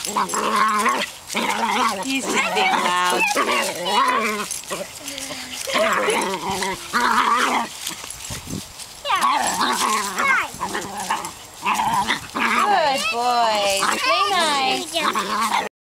He's just being loud. Good boy. Stay nice.